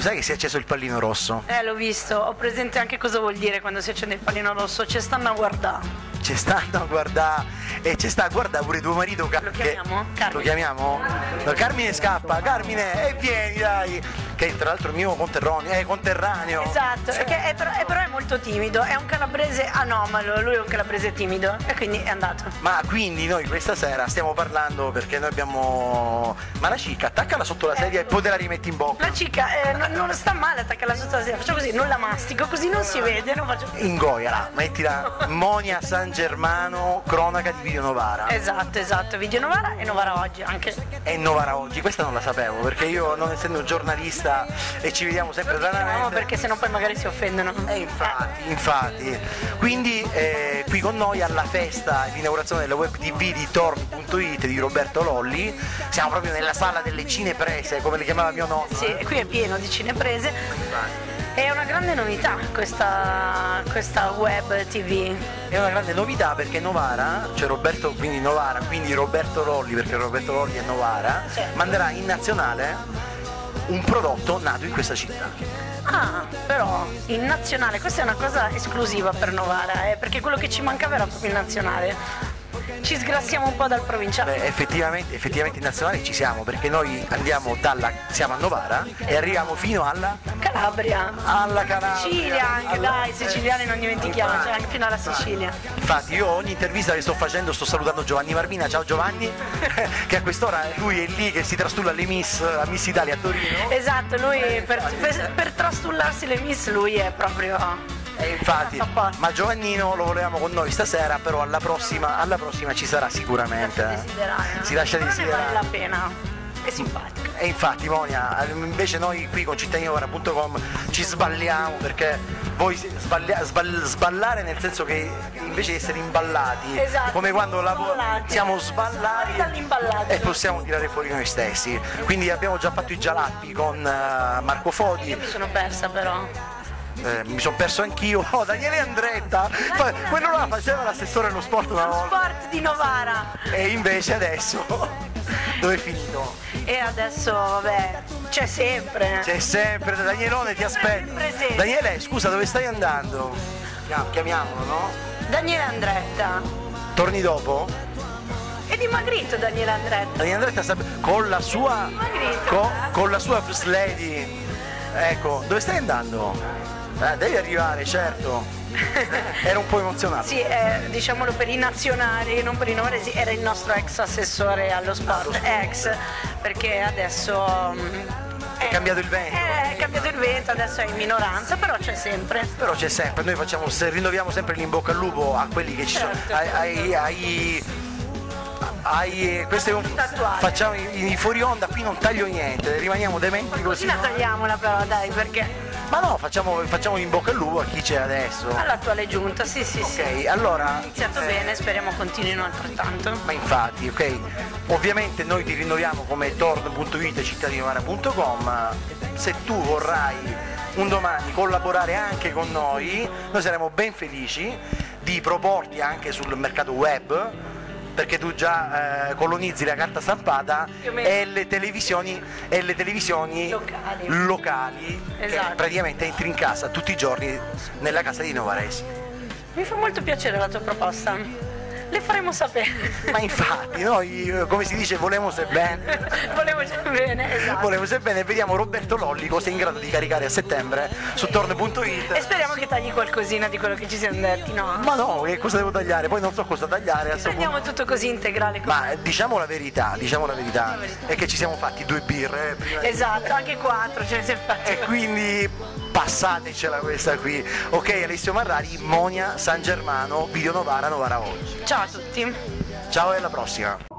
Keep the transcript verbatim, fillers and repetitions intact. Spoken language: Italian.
sai che si è acceso il pallino rosso? Eh, l'ho visto, ho presente anche cosa vuol dire quando si accende il pallino rosso, ci stanno a guardare. Ci stanno a guardare e ci sta a guardare pure tuo marito. Lo chiamiamo? Che... Lo chiamiamo? No, Carmine scappa, Carmine, e vieni dai! Che tra l'altro è il mio conterraneo, è conterraneo. Esatto, sì. Che è, però, è, però è molto timido, è un calabrese anomalo, lui è un calabrese timido e quindi è andato. Ma quindi noi questa sera stiamo parlando perché noi abbiamo... Ma la cicca, attaccala sotto la sedia eh, e poi te la rimetti in bocca. La cicca eh, non, non sta male, attaccala sotto la sedia, faccio così, non la mastico, così non si vede, non faccio... Ingoiala, mettila Monia San Germano, cronaca di Video Novara. Esatto, esatto, Video Novara e Novara Oggi anche. E Novara Oggi, questa non la sapevo perché io non essendo un giornalista e ci vediamo sempre raramente. No, perché sennò poi magari si offendono. E infatti, infatti. Quindi eh, qui con noi alla festa di inaugurazione della web tv di torn punto it di Roberto Lolli, siamo proprio nella sala delle cineprese, come le chiamava mio nonno. Sì, e qui è pieno di cineprese. È una grande novità questa, questa web tv. È una grande novità perché Novara, cioè Roberto, quindi Novara, quindi Roberto Lolli, perché Roberto Lolli è Novara, sì. Manderà in nazionale un prodotto nato in questa città. Ah, però in nazionale, questa è una cosa esclusiva per Novara, eh, perché quello che ci mancava era proprio il nazionale. Ci sgrassiamo un po' dal provinciale. Beh, effettivamente, effettivamente in nazionale ci siamo, perché noi andiamo dalla, siamo a Novara e arriviamo fino alla Calabria. Alla Calabria. Sicilia anche, alla... dai, siciliani non dimentichiamo, cioè anche fino alla Sicilia. Infatti io ogni intervista che sto facendo sto salutando Giovanni Marmina, ciao Giovanni, che a quest'ora lui è lì che si trastulla alle Miss, a Miss Italia a Torino. Esatto, lui per, per, per trastullarsi le Miss lui è proprio... E infatti, ma Giovannino lo volevamo con noi stasera, però alla prossima, alla prossima ci sarà sicuramente. Lascia desiderare, no? Si lascia però desiderare. Ne vale la pena, è simpatico. E infatti Monia, invece noi qui con cittadinovara punto com ci sballiamo perché voi sballia, sball, sballare nel senso che invece di essere imballati, esatto, come quando lavoro, siamo sballati e possiamo tirare fuori noi stessi. Quindi abbiamo già fatto i gialappi con uh, Marco Fodi. Io mi sono persa però. Eh, mi sono perso anch'io. Oh, Daniele Andretta, Fa, quello là faceva l'assessore allo sport una Lo volta. sport di Novara. E invece adesso dove è finito? E adesso vabbè, c'è sempre. C'è sempre, Danielone ti aspetta. Daniele, scusa, dove stai andando? Chiamiamolo, no? Daniele Andretta. Torni dopo? È dimagrito Daniele Andretta. Daniele Andretta sta con la sua con, con la sua first lady. Ecco, dove stai andando? Eh, devi arrivare, certo. Era un po' emozionato. Sì, eh, diciamolo per i nazionali, non per i novaresi, era il nostro ex assessore allo sport, ex, perché adesso è cambiato il vento. È cambiato il vento, adesso è in minoranza, però c'è sempre. Però c'è sempre, noi facciamo, se rinnoviamo sempre l'in bocca al lupo a quelli che ci certo. sono, ai, ai, ai Ai, queste un, facciamo i, i fuori onda, qui non taglio niente, rimaniamo dementi così. Così la tagliamola però, dai, perché... Ma no, facciamo, facciamo in bocca al lupo a chi c'è adesso. All'attuale giunta, sì sì ok, sì. Ok, allora... Ha iniziato eh, bene, speriamo continuino altrettanto. Ma infatti, ok. Ovviamente noi ti rinnoviamo come torn punto it e cittadinovara punto com. Se tu vorrai un domani collaborare anche con noi, noi saremo ben felici di proporti anche sul mercato web, perché tu già eh, colonizzi la carta stampata e le televisioni, e le televisioni locali, locali esatto. Che praticamente entri in casa tutti i giorni nella casa di Novaresi. Mi fa molto piacere la tua proposta. Le faremo sapere. Ma infatti, noi, come si dice, volemo se bene. Volemo se bene, esatto. Volemo se bene, vediamo Roberto Lolli cosa è in grado di caricare a settembre su torn punto it. E speriamo che tagli qualcosina di quello che ci siamo detti, no? Ma no, che cosa devo tagliare? Poi non so cosa tagliare. Prendiamo tutto così integrale. Così. Ma diciamo la verità, diciamo la verità, la verità. È che ci siamo fatti due birre. Prima esatto, anche quattro ce ne siamo fatti. E quindi passatecela questa qui. Ok, Alessio Marrari, Monia San Germano, Video Novara, Novara Oggi. Ciao a tutti. Ciao e alla prossima.